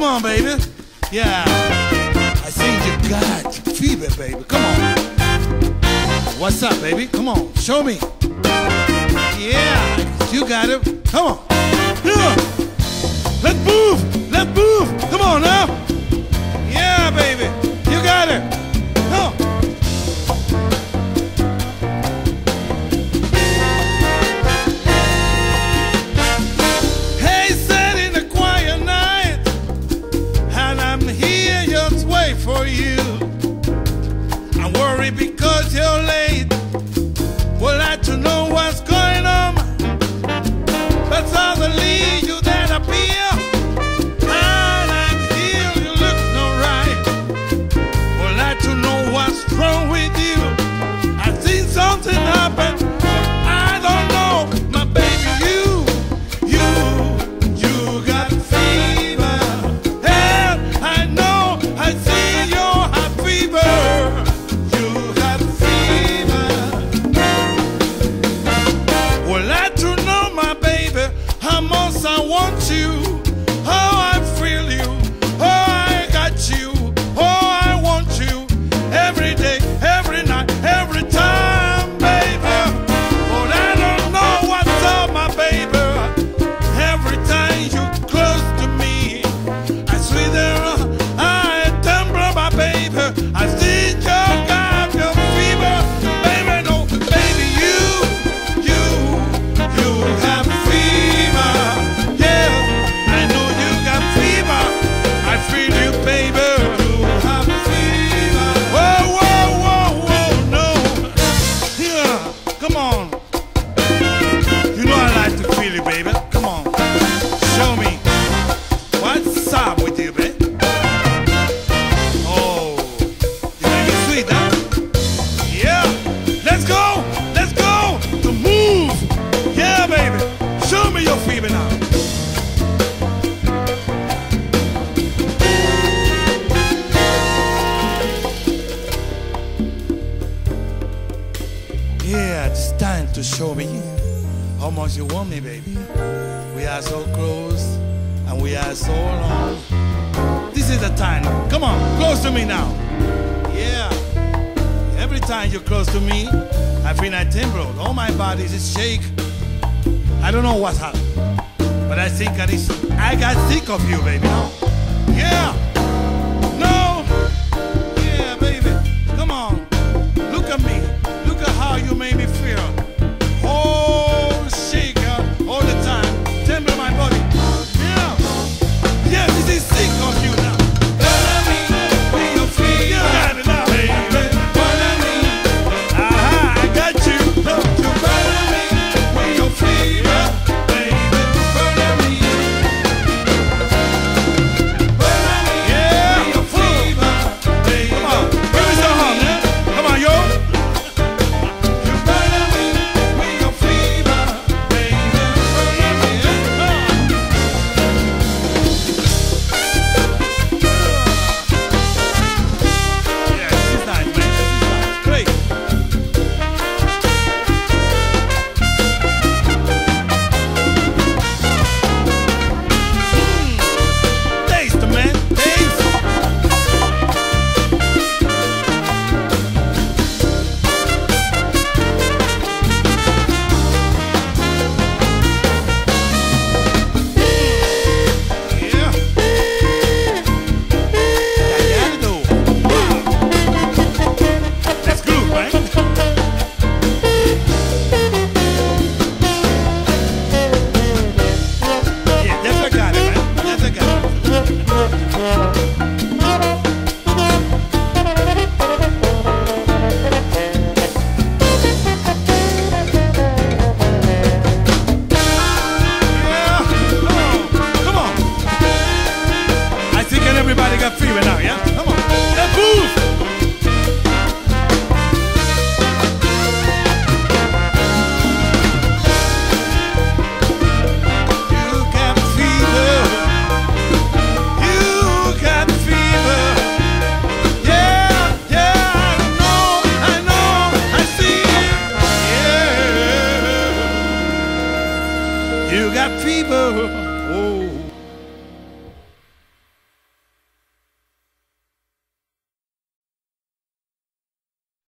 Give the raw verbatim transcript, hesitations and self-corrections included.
Come on, baby. Yeah. I think you got fever, baby. Come on. What's up, baby? Come on. Show me. Yeah. You got it. Come on. Yeah. Let's move. Let's move. Come on now. Yeah, baby. You got it. Come on. For you, I'm worried because you're late. Would like to know what's going on. But suddenly you that appear, and I'm here, you look no right. Would like to know what's wrong with you. I've seen something happen. I don't know, my baby, you, you, you got fever. Hell, I know, I see. I want you, oh I feel you, oh I got you, oh I want you, every day, every night, every time, baby. But I don't know what's up, my baby. Every time you close to me, I swear there, I tremble, my baby. I see you got your fever, baby. No, baby, you, you, you have fever. Come on. You know I like to feel you, baby. Come on. Show me. What's up with you, baby? Oh. You make me sweet, huh? Yeah. Let's go. Let's go. To move. Yeah, baby. Show me your fever now. Yeah, it's time to show me how much you want me, baby. We are so close and we are so long. This is the time. Come on, close to me now. Yeah. Every time you're close to me, I feel like trembled. All my body is shake. I don't know what's happened, but I think I, is, I got sick of you, baby. Yeah.